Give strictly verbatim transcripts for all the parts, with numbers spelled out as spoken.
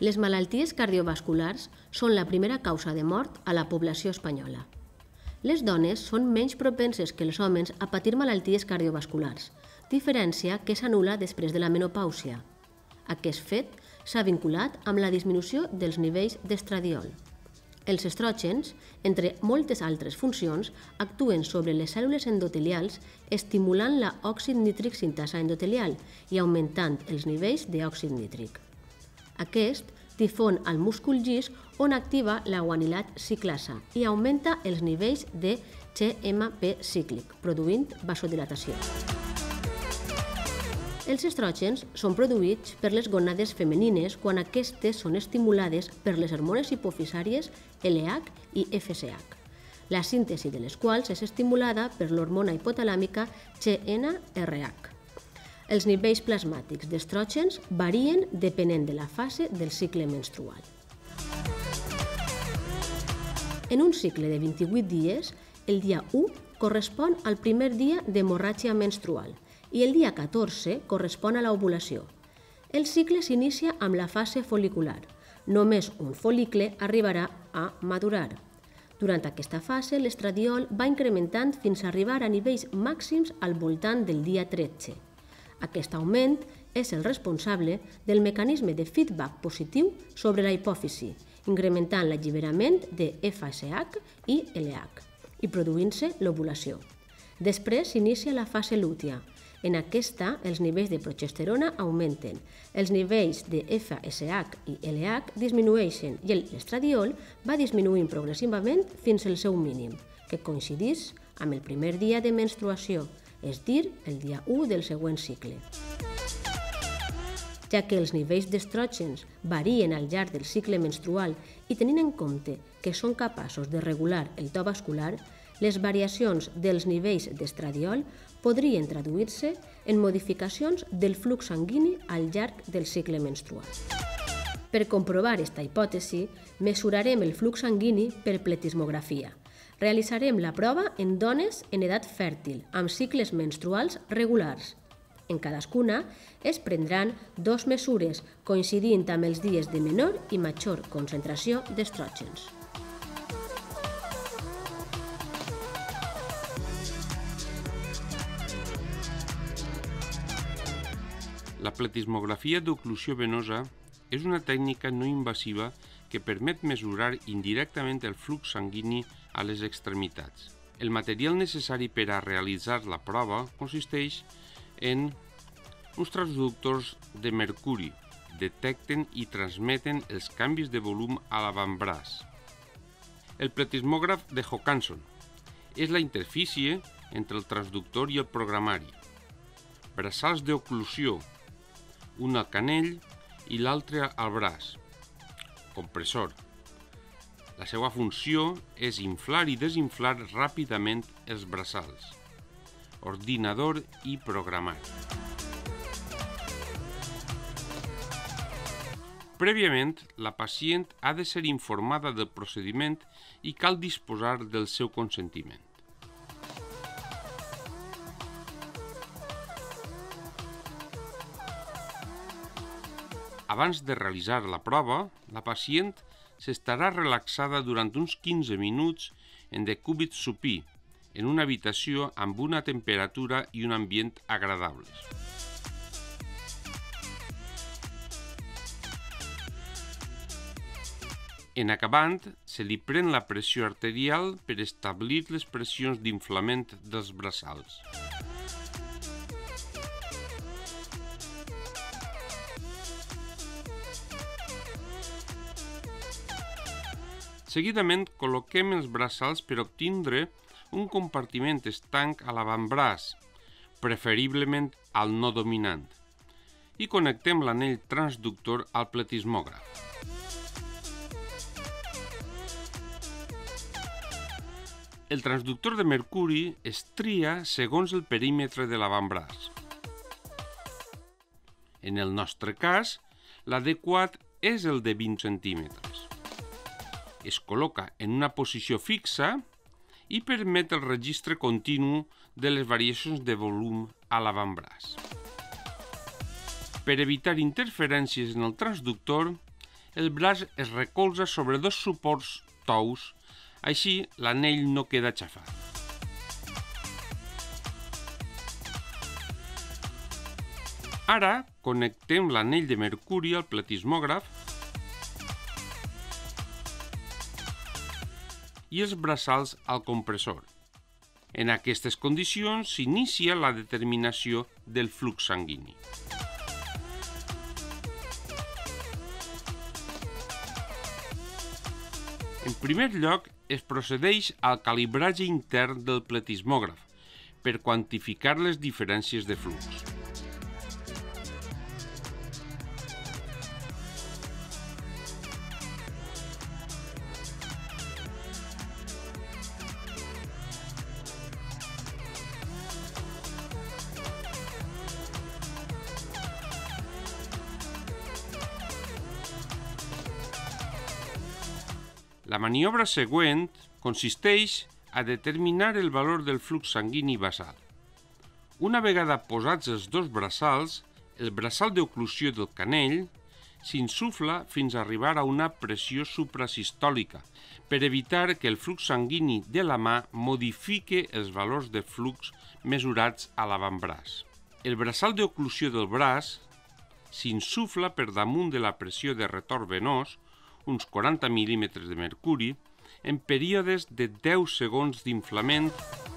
Les malalties cardiovasculars són la primera causa de mort a la població espanyola. Les dones són menys propenses que els homes a patir malalties cardiovasculars, diferència que s'anul·la després de la menopàusia. Aquest fet s'ha vinculat amb la disminució dels nivells d'estradiol. Els estrògens, entre moltes altres funcions, actuen sobre les cèl·lules endotelials estimulant l'òxid nítric sintasa endotelial i augmentant els nivells d'òxid nítric. Aquest difon al múscul llis on activa la guanilat ciclasa i augmenta els nivells de G M P cíclic, produint vasodilatació. Els estrògens són produïts per les gònades femenines quan aquestes són estimulades per les hormones hipofisàries L H i F S H, la síntesi de les quals és estimulada per l'hormona hipotalàmica G N R H. Els nivells plasmàtics d'estrògens varien depenent de la fase del cicle menstrual. En un cicle de vint-i-vuit dies, el dia u correspon al primer dia d'hemorràgia menstrual i el dia catorze correspon a l'ovulació. El cicle s'inicia amb la fase fol·licular. Només un fol·licle arribarà a madurar. Durant aquesta fase, l'estradiol va incrementant fins a arribar a nivells màxims al voltant del dia tretze. Aquest augment és el responsable del mecanisme de feedback positiu sobre la hipòfisi, incrementant l'alliberament de F S H i L H i produint-se l'ovulació. Després s'inicia la fase lútea. En aquesta, els nivells de progesterona augmenten, els nivells de F S H i L H disminueixen i l'estradiol va disminuint progressivament fins al seu mínim, que coincideix amb el primer dia de menstruació, és dir, el dia u del següent cicle. Ja que els nivells d'estrògens varien al llarg del cicle menstrual i tenint en compte que són capaços de regular el to vascular, les variacions dels nivells d'estradiol podrien traduir-se en modificacions del flux sanguini al llarg del cicle menstrual. Per comprovar aquesta hipòtesi, mesurarem el flux sanguini per pletismografia. Realitzarem la prova en dones en edat fèrtil, amb cicles menstruals regulars. En cadascuna es prendran dos mesures coincidint amb els dies de menor i major concentració d'estrògens. La pletismografia d'oclusió venosa és una tècnica no invasiva que permet mesurar indirectament el flux sanguini a les extremitats. El material necessari per a realitzar la prova consisteix en uns transductors de mercuri. Detecten i transmeten els canvis de volum a l'avantbraç. El pletismògraf de Hokanson és la interfície entre el transductor i el programari. Braçals d'oclusió, un al canell i l'altre al braç. Compressor. La seva funció és inflar i desinflar ràpidament els braçals. Ordinador i programari. Prèviament, la pacient ha de ser informada del procediment i cal disposar del seu consentiment. Abans de realitzar la prova, la pacient s'estarà relaxada durant uns quinze minuts en decúbit supí, en una habitació amb una temperatura i un ambient agradables. En acabant, se li pren la pressió arterial per establir les pressions d'inflament dels braçals. Seguidament, col·loquem els braçals per obtindre un compartiment estanc a l'avantbraç, preferiblement al no dominant, i connectem l'anell transductor al pletismògraf. El transductor de mercuri es tria segons el perímetre de l'avantbraç. En el nostre cas, l'adequat és el de vint centímetres. Es col·loca en una posició fixa i permet el registre continu de les variacions de volum a l'avantbraç. Per evitar interferències en el transductor, el braç es recolza sobre dos suports tous, així l'anell no queda xafat. Ara connectem l'anell de mercuri al platismògraf i els braçals al compressor. En aquestes condicions s'inicia la determinació del flux sanguini. En primer lloc, es procedeix al calibratge intern del platismògraf per quantificar les diferències de flux. La maniobra següent consisteix a determinar el valor del flux sanguini basal. Una vegada posats els dos braçals, el braçal d'oclusió del canell s'insufla fins a arribar a una pressió suprasistòlica per evitar que el flux sanguini de la mà modifique els valors de flux mesurats a l'avantbraç. El braçal d'oclusió del braç s'insufla per damunt de la pressió de retorn venós, uns quaranta mil·límetres de mercuri, en períodes de deu segons d'inflament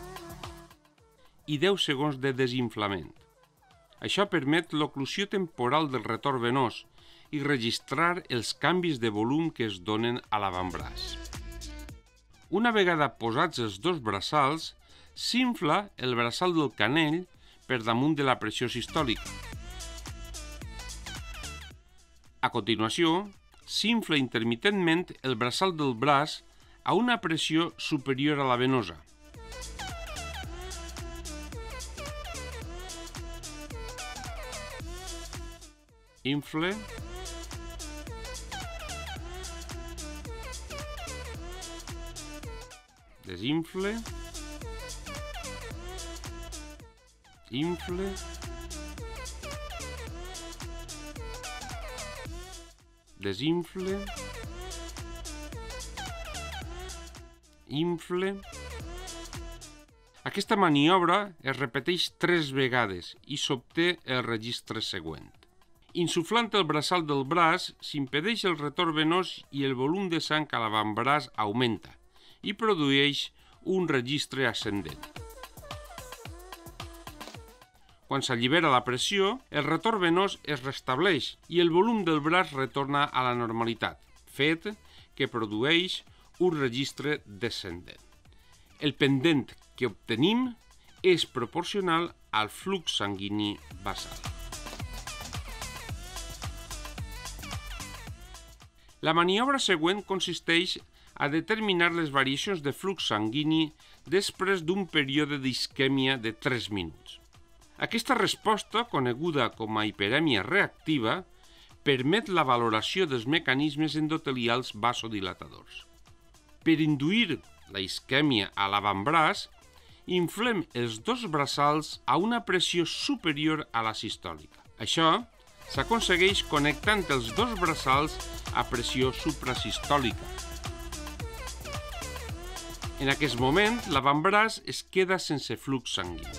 i deu segons de desinflament. Això permet l'oclusió temporal del retorn venós i registrar els canvis de volum que es donen a l'avantbraç. Una vegada posats els dos braçals, s'infla el braçal del canell per damunt de la pressió sistòlica. A continuació, s'infla intermitentment el braçal del braç a una pressió superior a la venosa. Infle. Desinfle. Infle. Desinfle, infle. Aquesta maniobra es repeteix tres vegades i s'obté el registre següent. Insuflant el braçal del braç, s'impedeix el retorn venós i el volum de sang a l'avantbraç augmenta i produeix un registre ascendent. Quan s'allibera la pressió, el retorn venós es restableix i el volum del braç retorna a la normalitat, fet que produeix un registre descendent. El pendent que obtenim és proporcional al flux sanguini basal. La maniobra següent consisteix a determinar les variacions de flux sanguini després d'un període d'isquèmia de tres minuts. Aquesta resposta, coneguda com a hiperèmia reactiva, permet la valoració dels mecanismes endotelials vasodilatadors. Per induir la isquèmia a l'avantbraç, inflem els dos braçals a una pressió superior a la sistòlica. Això s'aconsegueix connectant els dos braçals a pressió suprasistòlica. En aquest moment, l'avantbraç es queda sense flux sanguini.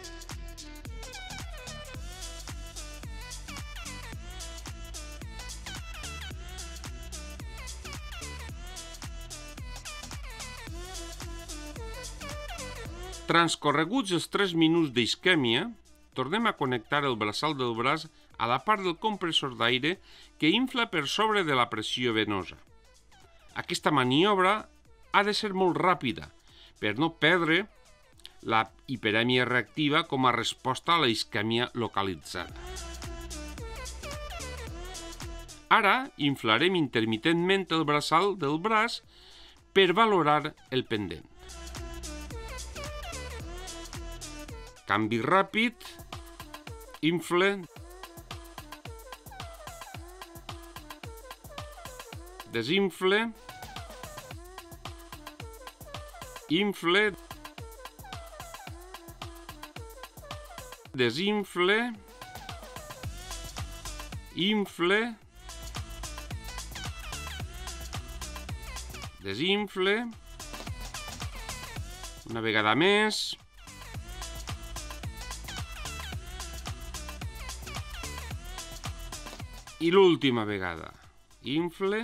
Transcorreguts els tres minuts d'isquèmia, tornem a connectar el braçal del braç a la part del compressor d'aire que infla per sobre de la pressió venosa. Aquesta maniobra ha de ser molt ràpida per no perdre la hiperèmia reactiva com a resposta a la isquèmia localitzada. Ara inflarem intermitentment el braçal del braç per valorar el pendent. Canvi ràpid, infle, desinfle, infle, desinfle, infle, desinfle, una vegada més, i l'última vegada, infle,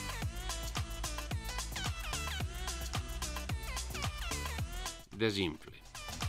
desinfle.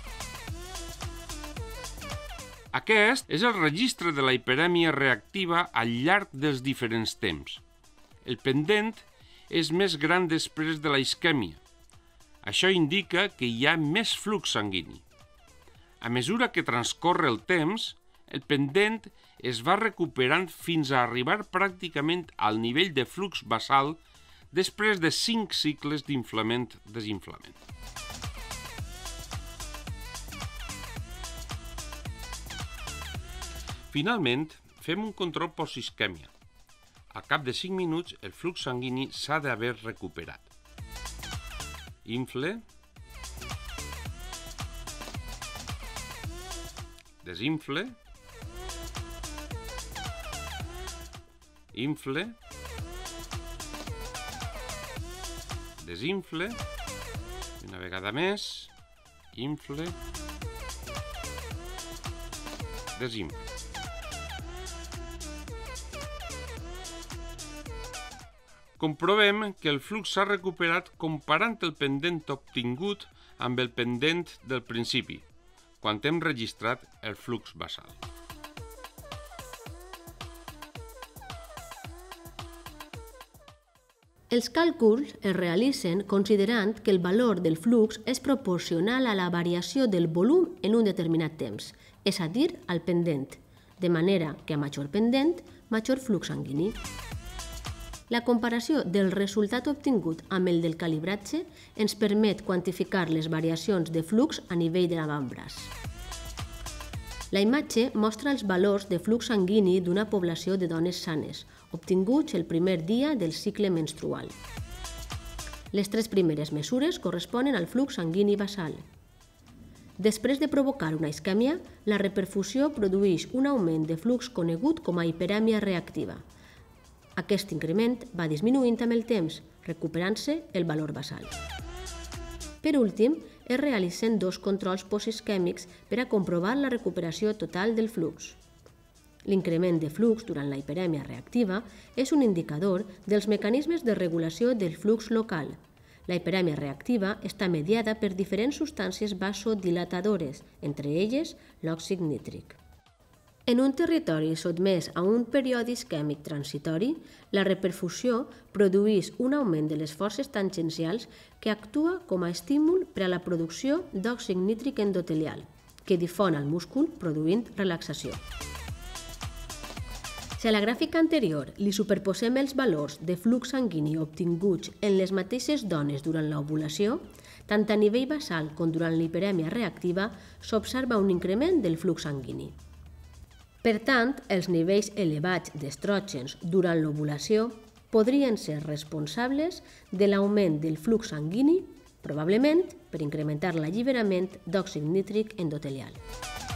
Aquest és el registre de la hiperèmia reactiva al llarg dels diferents temps. El pendent és més gran després de la isquèmia. Això indica que hi ha més flux sanguini. A mesura que transcorre el temps, el pendent es va recuperant fins a arribar pràcticament al nivell de flux basal després de cinc cicles d'inflament-desinflament. Finalment, fem un control post-isquèmia. Al cap de cinc minuts, el flux sanguini s'ha d'haver recuperat. Infle, desinfle, infle, desinfle, una vegada més, infle, desinfle. Comprovem que el flux s'ha recuperat comparant el pendent obtingut amb el pendent del principi, quan hem registrat el flux basal. Els càlculs es realitzen considerant que el valor del flux és proporcional a la variació del volum en un determinat temps, és a dir, al pendent, de manera que a major pendent, major flux sanguini. La comparació del resultat obtingut amb el del calibratge ens permet quantificar les variacions de flux a nivell de l'avantbraç. La imatge mostra els valors de flux sanguini d'una població de dones sanes, obtinguts el primer dia del cicle menstrual. Les tres primeres mesures corresponen al flux sanguini basal. Després de provocar una isquèmia, la reperfusió produeix un augment de flux conegut com a hiperèmia reactiva. Aquest increment va disminuint amb el temps, recuperant-se el valor basal. Per últim, es realitzen dos controls postisquèmics per a comprovar la recuperació total del flux. L'increment de flux durant la hiperèmia reactiva és un indicador dels mecanismes de regulació del flux local. La hiperèmia reactiva està mediada per diferents substàncies vasodilatadores, entre elles l'òxid nítric. En un territori sotmès a un període isquèmic transitori, la reperfusió produeix un augment de les forces tangencials que actua com a estímul per a la producció d'òxid nítric endotelial, que difon al múscul produint relaxació. Si a la gràfica anterior li superposem els valors de flux sanguini obtinguts en les mateixes dones durant l'ovulació, tant a nivell basal com durant l'hiperèmia reactiva, s'observa un increment del flux sanguini. Per tant, els nivells elevats d'estrògens durant l'ovulació podrien ser responsables de l'augment del flux sanguini, probablement per incrementar l'alliberament d'òxid nítric endotelial.